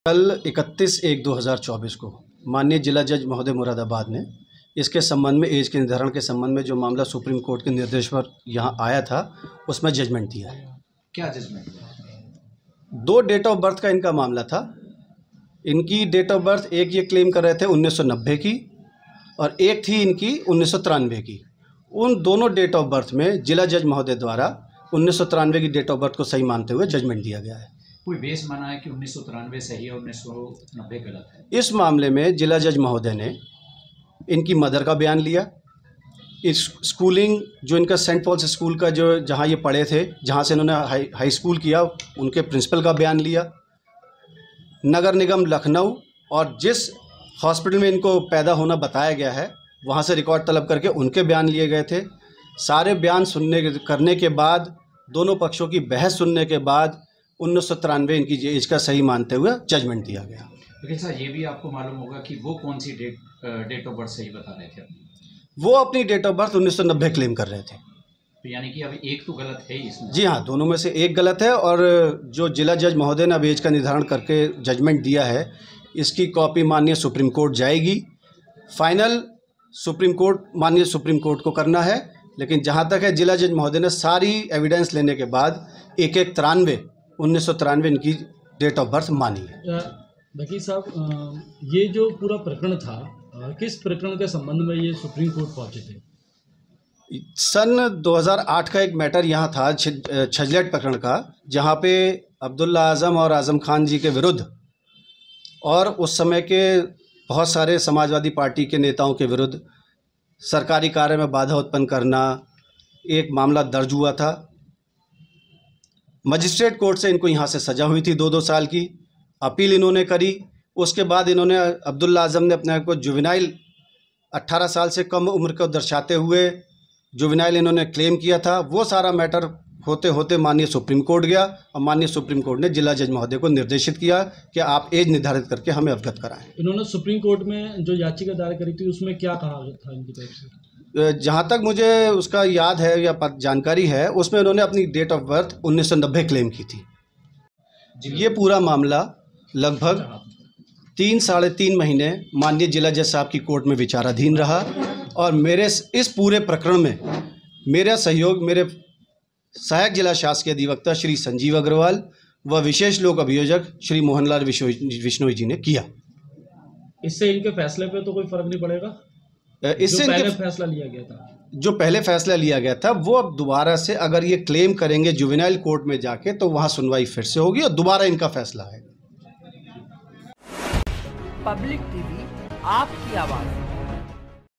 कल 31/1/2024 को माननीय जिला जज महोदय मुरादाबाद ने इसके संबंध में एज के निर्धारण के संबंध में जो मामला सुप्रीम कोर्ट के निर्देश पर यहाँ आया था उसमें जजमेंट दिया है। क्या जजमेंट? 2 डेट ऑफ बर्थ का इनका मामला था। इनकी डेट ऑफ बर्थ एक ये क्लेम कर रहे थे 1990 की और एक थी इनकी 1993 की। उन दोनों डेट ऑफ बर्थ में जिला जज महोदय द्वारा 1993 की डेट ऑफ बर्थ को सही मानते हुए जजमेंट दिया गया है। कोई बेस माना है कि 1993 सही है, 1990 गलत है? इस मामले में जिला जज महोदय ने इनकी मदर का बयान लिया, इस स्कूलिंग जो इनका सेंट पॉल्स स्कूल का जो जहाँ ये पढ़े थे, जहाँ से इन्होंने हाई स्कूल किया, उनके प्रिंसिपल का बयान लिया, नगर निगम लखनऊ और जिस हॉस्पिटल में इनको पैदा होना बताया गया है वहाँ से रिकॉर्ड तलब करके उनके बयान लिए गए थे। सारे बयान करने के बाद, दोनों पक्षों की बहस सुनने के बाद 1993 इनकी एज का सही मानते हुए जजमेंट दिया गया। लेकिन सर ये भी आपको मालूम होगा कि वो कौन सी डेट ऑफ बर्थ सही बता रहे थे? वो अपनी डेट ऑफ बर्थ 1990 क्लेम कर रहे थे। तो यानी कि अब एक तो गलत है ही इसमें? जी हाँ, दोनों में से एक गलत है और जो जिला जज महोदय ने अब एज का निर्धारण करके जजमेंट दिया है, इसकी कॉपी माननीय सुप्रीम कोर्ट जाएगी। फाइनल माननीय सुप्रीम कोर्ट को करना है, लेकिन जहाँ तक है जिला जज महोदय ने सारी एविडेंस लेने के बाद 1993 इनकी डेट ऑफ बर्थ मानी है। वकील साहब, ये जो पूरा प्रकरण था, किस प्रकरण के संबंध में ये सुप्रीम कोर्ट पहुंचे थे? सन 2008 का एक मैटर यहाँ था, छजलेट प्रकरण का, जहाँ पे अब्दुल्ला आज़म और आज़म खान जी के विरुद्ध और उस समय के बहुत सारे समाजवादी पार्टी के नेताओं के विरुद्ध सरकारी कार्य में बाधा उत्पन्न करना एक मामला दर्ज हुआ था। मजिस्ट्रेट कोर्ट से इनको यहाँ से सज़ा हुई थी 2-2 साल की। अपील इन्होंने करी, उसके बाद इन्होंने अब्दुल्ला आज़म ने अपने को जुवेनाइल 18 साल से कम उम्र को दर्शाते हुए जुवेनाइल इन्होंने क्लेम किया था। वो सारा मैटर होते होते माननीय सुप्रीम कोर्ट गया और माननीय सुप्रीम कोर्ट ने जिला जज महोदय को निर्देशित किया कि आप एज निर्धारित करके हमें अवगत कराएं। इन्होंने सुप्रीम कोर्ट में जो याचिका दायर करी थी उसमें क्या कहा था इनकी तरफ से? जहाँ तक मुझे उसका याद है या जानकारी है, उसमें उन्होंने अपनी डेट ऑफ बर्थ 1990 क्लेम की थी। ये पूरा मामला लगभग 3-3.5 महीने माननीय जिला जज साहब की कोर्ट में विचाराधीन रहा और मेरे इस पूरे प्रकरण में मेरा सहयोग मेरे सहायक जिला शासकीय अधिवक्ता श्री संजीव अग्रवाल व विशेष लोक अभियोजक श्री मोहनलाल विश्नोई जी ने किया। इससे इनके फैसले पे तो कोई फर्क नहीं पड़ेगा? इससे जो पहले फैसला लिया गया था, जो पहले फैसला लिया गया था, वो अब दोबारा से अगर ये क्लेम करेंगे जुवेनाइल कोर्ट में जाके तो वहाँ सुनवाई फिर से होगी और दोबारा इनका फैसला है। पब्लिक टीवी आपकी आवाज़।